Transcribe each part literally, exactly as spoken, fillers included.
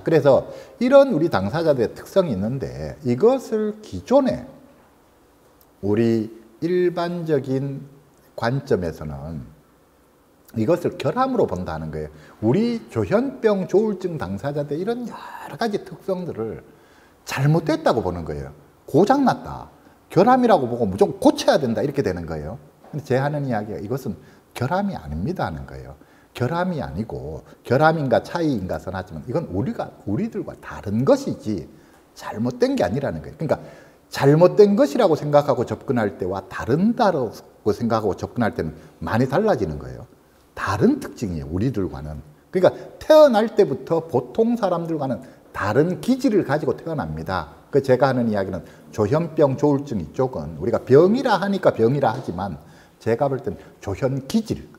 그래서 이런 우리 당사자들의 특성이 있는데 이것을 기존에 우리 일반적인 관점에서는 이것을 결함으로 본다는 거예요. 우리 조현병 조울증 당사자들 이런 여러 가지 특성들을 잘못됐다고 보는 거예요. 고장났다. 결함이라고 보고 무조건 고쳐야 된다. 이렇게 되는 거예요. 근데 제 하는 이야기가 이것은 결함이 아닙니다 하는 거예요. 결함이 아니고 결함인가 차이인가 선하지만 이건 우리가 우리들과 다른 것이지 잘못된 게 아니라는 거예요. 그러니까 잘못된 것이라고 생각하고 접근할 때와 다른다고 생각하고 접근할 때는 많이 달라지는 거예요. 다른 특징이에요. 우리들과는. 그러니까 태어날 때부터 보통 사람들과는 다른 기질을 가지고 태어납니다. 그 제가 하는 이야기는 조현병 조울증 이쪽은 우리가 병이라 하니까 병이라 하지만 제가 볼 때는 조현 기질,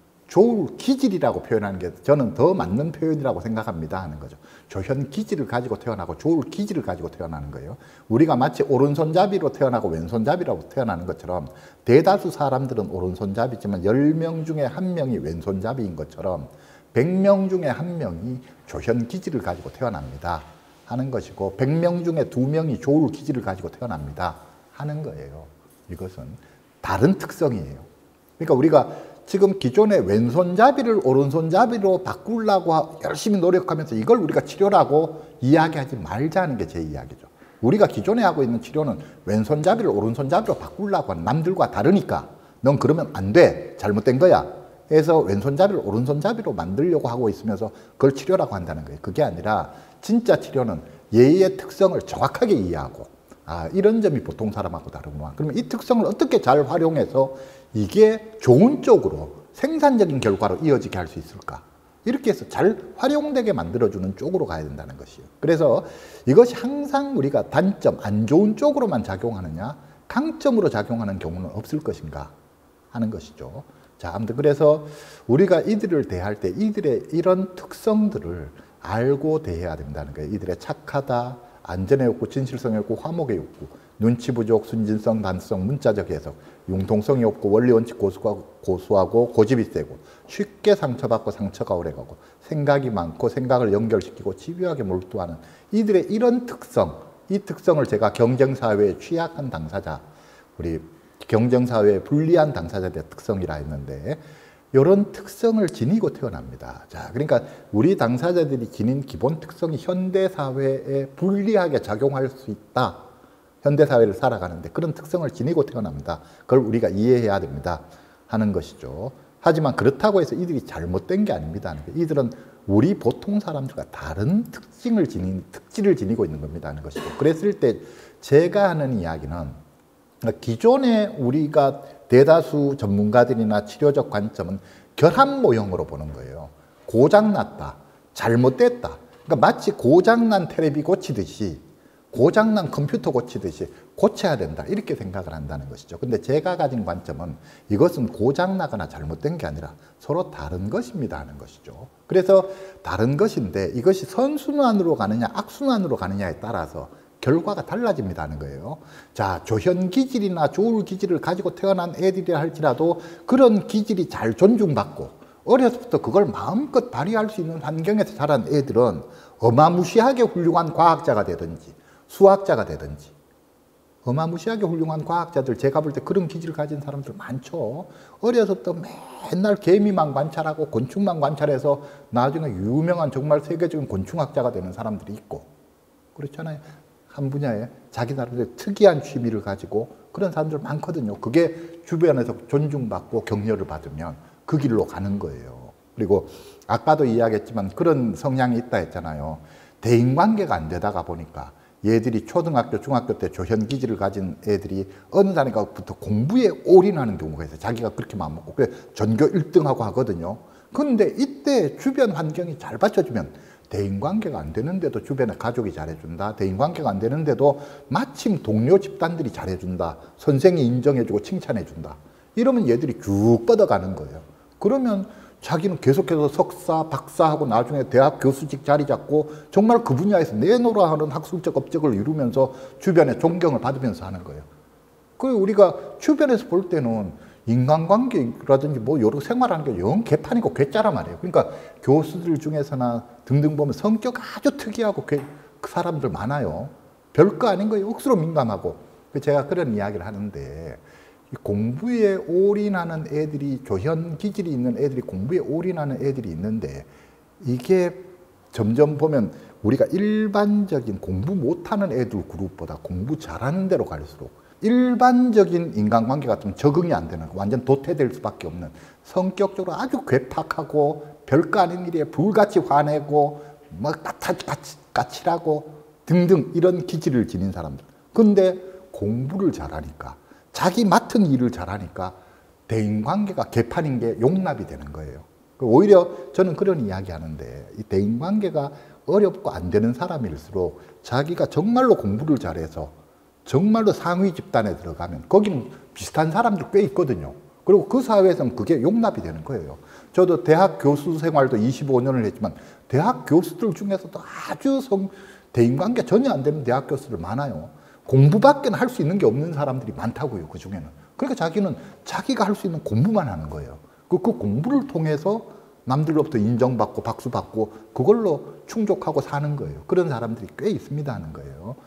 조울 기질이라고 표현하는 게 저는 더 맞는 표현이라고 생각합니다 하는 거죠. 조현 기질을 가지고 태어나고 조울 기질을 가지고 태어나는 거예요. 우리가 마치 오른손잡이로 태어나고 왼손잡이라고 태어나는 것처럼 대다수 사람들은 오른손잡이지만 열 명 중에 한 명이 왼손잡이인 것처럼 백 명 중에 한 명이 조현 기질을 가지고 태어납니다 하는 것이고 백 명 중에 두 명이 조울 기질을 가지고 태어납니다 하는 거예요. 이것은 다른 특성이에요. 그러니까 우리가 지금 기존의 왼손잡이를 오른손잡이로 바꾸려고 열심히 노력하면서 이걸 우리가 치료라고 이야기하지 말자는 게 제 이야기죠. 우리가 기존에 하고 있는 치료는 왼손잡이를 오른손잡이로 바꾸려고 하는 남들과 다르니까 넌 그러면 안 돼. 잘못된 거야. 해서 왼손잡이를 오른손잡이로 만들려고 하고 있으면서 그걸 치료라고 한다는 거예요. 그게 아니라 진짜 치료는 예의의 특성을 정확하게 이해하고 아 이런 점이 보통 사람하고 다르구나. 그러면 이 특성을 어떻게 잘 활용해서 이게 좋은 쪽으로 생산적인 결과로 이어지게 할 수 있을까? 이렇게 해서 잘 활용되게 만들어주는 쪽으로 가야 된다는 것이에요. 그래서 이것이 항상 우리가 단점, 안 좋은 쪽으로만 작용하느냐 강점으로 작용하는 경우는 없을 것인가 하는 것이죠. 자, 아무튼 그래서 우리가 이들을 대할 때 이들의 이런 특성들을 알고 대해야 된다는 거예요. 이들의 착하다, 안전의 욕구, 진실성의 욕구, 화목의 욕구, 눈치 부족, 순진성, 단성, 문자적 해석, 융통성이 없고 원리 원칙 고수하고, 고수하고 고집이 세고 쉽게 상처받고 상처가 오래가고 생각이 많고 생각을 연결시키고 집요하게 몰두하는 이들의 이런 특성, 이 특성을 제가 경쟁사회에 취약한 당사자, 우리 경쟁사회에 불리한 당사자들의 특성이라 했는데 이런 특성을 지니고 태어납니다. 자, 그러니까 우리 당사자들이 지닌 기본 특성이 현대사회에 불리하게 작용할 수 있다. 현대사회를 살아가는데 그런 특성을 지니고 태어납니다. 그걸 우리가 이해해야 됩니다. 하는 것이죠. 하지만 그렇다고 해서 이들이 잘못된 게 아닙니다. 이들은 우리 보통 사람들과 다른 특징을 지닌, 특질을 지니고 있는 겁니다. 하는 것이죠. 그랬을 때 제가 하는 이야기는 기존에 우리가 대다수 전문가들이나 치료적 관점은 결함 모형으로 보는 거예요. 고장났다, 잘못됐다. 그러니까 마치 고장난 텔레비 고치듯이 고장난 컴퓨터 고치듯이 고쳐야 된다 이렇게 생각을 한다는 것이죠. 근데 제가 가진 관점은 이것은 고장나거나 잘못된 게 아니라 서로 다른 것입니다 하는 것이죠. 그래서 다른 것인데 이것이 선순환으로 가느냐 악순환으로 가느냐에 따라서 결과가 달라집니다 하는 거예요. 자, 조현 기질이나 조울 기질을 가지고 태어난 애들이라 할지라도 그런 기질이 잘 존중받고 어려서부터 그걸 마음껏 발휘할 수 있는 환경에서 자란 애들은 어마무시하게 훌륭한 과학자가 되든지 수학자가 되든지 어마무시하게 훌륭한 과학자들 제가 볼 때 그런 기질을 가진 사람들 많죠. 어려서부터 맨날 개미만 관찰하고 곤충만 관찰해서 나중에 유명한 정말 세계적인 곤충학자가 되는 사람들이 있고 그렇잖아요. 한 분야에 자기 나름대로 특이한 취미를 가지고 그런 사람들 많거든요. 그게 주변에서 존중받고 격려를 받으면 그 길로 가는 거예요. 그리고 아까도 이야기했지만 그런 성향이 있다 했잖아요. 대인관계가 안 되다가 보니까 얘들이 초등학교, 중학교 때 조현 기질을 가진 애들이 어느 단계부터 공부에 올인하는 경우가 있어요. 자기가 그렇게 마음먹고 그래 전교 일 등하고 하거든요. 그런데 이때 주변 환경이 잘 받쳐주면 대인관계가 안 되는데도 주변에 가족이 잘해준다. 대인관계가 안 되는데도 마침 동료 집단들이 잘해준다. 선생이 인정해주고 칭찬해준다. 이러면 얘들이 쭉 뻗어가는 거예요. 그러면 자기는 계속해서 석사, 박사하고 나중에 대학 교수직 자리 잡고 정말 그 분야에서 내놓으라 하는 학술적 업적을 이루면서 주변에 존경을 받으면서 하는 거예요. 그 우리가 주변에서 볼 때는 인간관계라든지 뭐 여러 생활하는 게 영 개판이고 괴짜란 말이에요. 그러니까 교수들 중에서나 등등 보면 성격 아주 특이하고 그 사람들 많아요. 별거 아닌 거예요. 억수로 민감하고. 제가 그런 이야기를 하는데 공부에 올인하는 애들이, 교현 기질이 있는 애들이 공부에 올인하는 애들이 있는데 이게 점점 보면 우리가 일반적인 공부 못하는 애들 그룹보다 공부 잘하는 데로 갈수록 일반적인 인간관계 같으면 적응이 안 되는, 완전 도태될 수밖에 없는, 성격적으로 아주 괴팍하고 별거 아닌 일에 불같이 화내고 뭐 까칠하고 등등 이런 기질을 지닌 사람들. 근데 공부를 잘하니까, 자기 맡은 일을 잘하니까 대인관계가 개판인 게 용납이 되는 거예요. 오히려 저는 그런 이야기 하는데, 이 대인관계가 어렵고 안 되는 사람일수록 자기가 정말로 공부를 잘해서 정말로 상위 집단에 들어가면 거기는 비슷한 사람들 꽤 있거든요. 그리고 그 사회에서는 그게 용납이 되는 거예요. 저도 대학 교수 생활도 이십오 년을 했지만 대학 교수들 중에서도 아주 성, 대인관계 전혀 안 되는 대학 교수들 많아요. 공부밖에는 할 수 있는 게 없는 사람들이 많다고요, 그 중에는. 그러니까 자기는 자기가 할 수 있는 공부만 하는 거예요. 그, 그 공부를 통해서 남들로부터 인정받고 박수받고 그걸로 충족하고 사는 거예요. 그런 사람들이 꽤 있습니다 하는 거예요.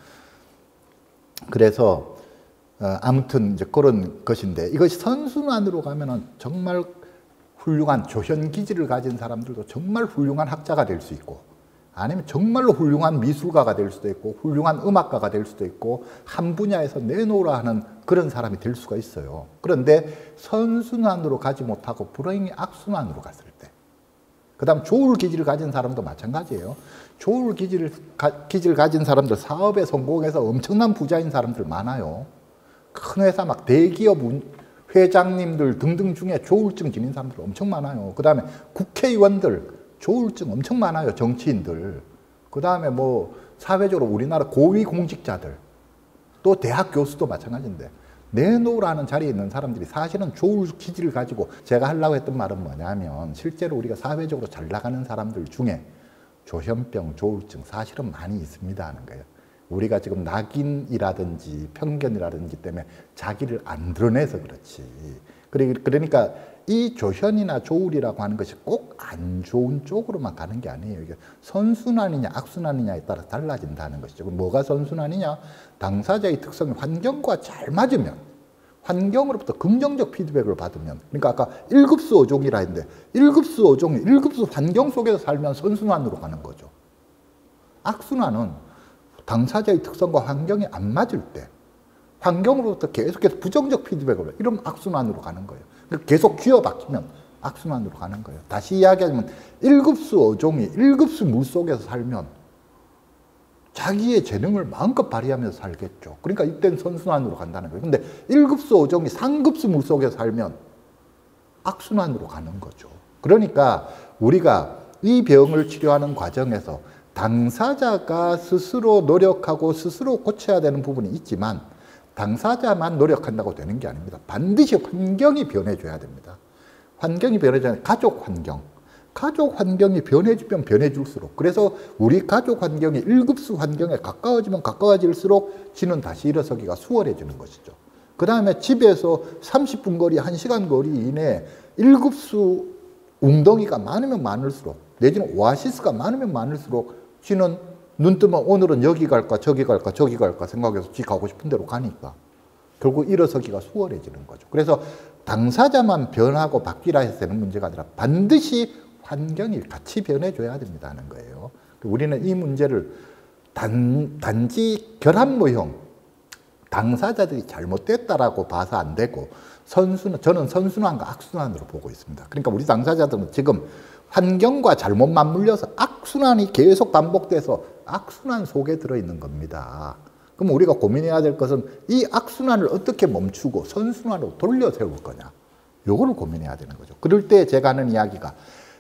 그래서 어, 아무튼 이제 그런 것인데, 이것이 선순환으로 가면은 정말 훌륭한 조현 기질을 가진 사람들도 정말 훌륭한 학자가 될 수 있고, 아니면 정말로 훌륭한 미술가가 될 수도 있고 훌륭한 음악가가 될 수도 있고 한 분야에서 내놓으라 하는 그런 사람이 될 수가 있어요. 그런데 선순환으로 가지 못하고 불행히 악순환으로 갔을 때, 그 다음 조울 기질을 가진 사람도 마찬가지예요. 조울 기질을, 가, 기질을 가진 사람들, 사업에 성공해서 엄청난 부자인 사람들 많아요. 큰 회사 막 대기업 회장님들 등등 중에 조울증 지닌 사람들 엄청 많아요. 그 다음에 국회의원들 조울증 엄청 많아요. 정치인들. 그 다음에 뭐 사회적으로 우리나라 고위공직자들, 또 대학 교수도 마찬가지인데, 내놓으라는 자리에 있는 사람들이 사실은 조울 기질을 가지고, 제가 하려고 했던 말은 뭐냐면 실제로 우리가 사회적으로 잘 나가는 사람들 중에 조현병, 조울증 사실은 많이 있습니다 하는 거예요. 우리가 지금 낙인이라든지 편견이라든지 때문에 자기를 안 드러내서 그렇지. 그러니까 이 조현이나 조울이라고 하는 것이 꼭 안 좋은 쪽으로만 가는 게 아니에요. 이게 선순환이냐 악순환이냐에 따라 달라진다는 것이죠. 뭐가 선순환이냐? 당사자의 특성이 환경과 잘 맞으면, 환경으로부터 긍정적 피드백을 받으면, 그러니까 아까 일급수 어종이라 했는데 일급수 어종이 일급수 환경 속에서 살면 선순환으로 가는 거죠. 악순환은 당사자의 특성과 환경이 안 맞을 때, 환경으로부터 계속해서 부정적 피드백을 받으면 이러면 악순환으로 가는 거예요. 계속 쥐어박히면 악순환으로 가는 거예요. 다시 이야기하면 일급수 어종이 일급수 물속에서 살면 자기의 재능을 마음껏 발휘하면서 살겠죠. 그러니까 이때는 선순환으로 간다는 거예요. 근데 일급수 어종이 상급수 물속에서 살면 악순환으로 가는 거죠. 그러니까 우리가 이 병을 치료하는 과정에서 당사자가 스스로 노력하고 스스로 고쳐야 되는 부분이 있지만 당사자만 노력한다고 되는 게 아닙니다. 반드시 환경이 변해줘야 됩니다. 환경이 변해줘야, 가족 환경. 가족 환경이 변해지면 변해질수록, 그래서 우리 가족 환경이 일급수 환경에 가까워지면 가까워질수록 지는 다시 일어서기가 수월해지는 것이죠. 그 다음에 집에서 삼십 분 거리, 한 시간 거리 이내에 일급수 웅덩이가 많으면 많을수록, 내지는 오아시스가 많으면 많을수록 지는 눈 뜨면 오늘은 여기 갈까 저기 갈까 저기 갈까 생각해서 지 가고 싶은 대로 가니까 결국 일어서기가 수월해지는 거죠. 그래서 당사자만 변하고 바뀌라 해서 되는 문제가 아니라 반드시 환경이 같이 변해줘야 된다는 거예요. 우리는 이 문제를 단, 단지 결합모형, 당사자들이 잘못됐다라고 봐서 안 되고, 선순환, 저는 선순환과 악순환으로 보고 있습니다. 그러니까 우리 당사자들은 지금 환경과 잘못 맞물려서 악순환이 계속 반복돼서 악순환 속에 들어있는 겁니다. 그럼 우리가 고민해야 될 것은 이 악순환을 어떻게 멈추고 선순환으로 돌려 세울 거냐. 요거를 고민해야 되는 거죠. 그럴 때 제가 하는 이야기가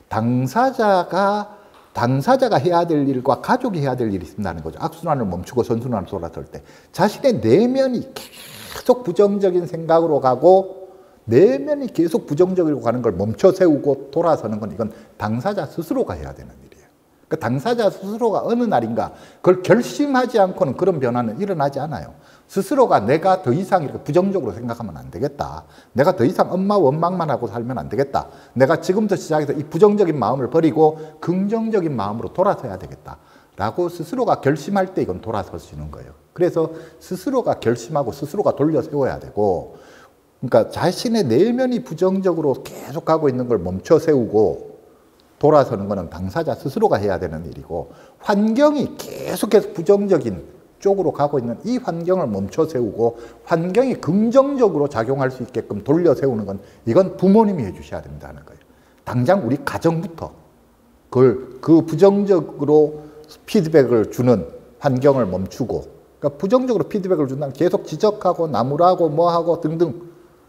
당사자가 당사자가 해야 될 일과 가족이 해야 될 일이 있다는 거죠. 악순환을 멈추고 선순환으로 돌아설 때 자신의 내면이 계속 부정적인 생각으로 가고 내면이 계속 부정적으로 가는 걸 멈춰 세우고 돌아서는 건 이건 당사자 스스로가 해야 되는 일이에요. 그 당사자 스스로가 어느 날인가 그걸 결심하지 않고는 그런 변화는 일어나지 않아요. 스스로가 내가 더 이상 이렇게 부정적으로 생각하면 안 되겠다. 내가 더 이상 엄마 원망만 하고 살면 안 되겠다. 내가 지금부터 시작해서 이 부정적인 마음을 버리고 긍정적인 마음으로 돌아서야 되겠다. 라고 스스로가 결심할 때 이건 돌아설 수 있는 거예요. 그래서 스스로가 결심하고 스스로가 돌려 세워야 되고, 그러니까 자신의 내면이 부정적으로 계속 가고 있는 걸 멈춰 세우고 돌아서는 것은 당사자 스스로가 해야 되는 일이고, 환경이 계속해서 부정적인 쪽으로 가고 있는 이 환경을 멈춰 세우고 환경이 긍정적으로 작용할 수 있게끔 돌려 세우는 건 이건 부모님이 해주셔야 된다는 거예요. 당장 우리 가정부터 그걸 그 부정적으로 피드백을 주는 환경을 멈추고, 그러니까 부정적으로 피드백을 준다면 계속 지적하고 나무라고 뭐하고 등등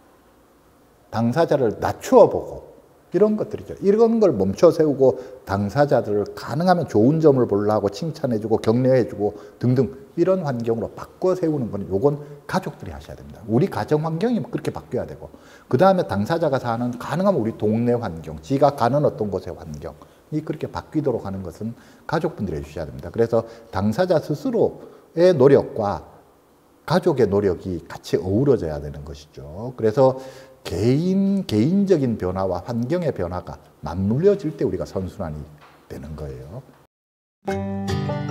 당사자를 낮추어 보고 이런 것들이죠. 이런 걸 멈춰 세우고 당사자들을 가능하면 좋은 점을 보려고 칭찬해주고 격려해주고 등등 이런 환경으로 바꿔 세우는 건 요건 가족들이 하셔야 됩니다. 우리 가정 환경이 그렇게 바뀌어야 되고, 그 다음에 당사자가 사는 가능하면 우리 동네 환경, 지가 가는 어떤 곳의 환경이 그렇게 바뀌도록 하는 것은 가족분들이 해주셔야 됩니다. 그래서 당사자 스스로의 노력과 가족의 노력이 같이 어우러져야 되는 것이죠. 그래서 개인, 개인적인 변화와 환경의 변화가 맞물려질 때 우리가 선순환이 되는 거예요.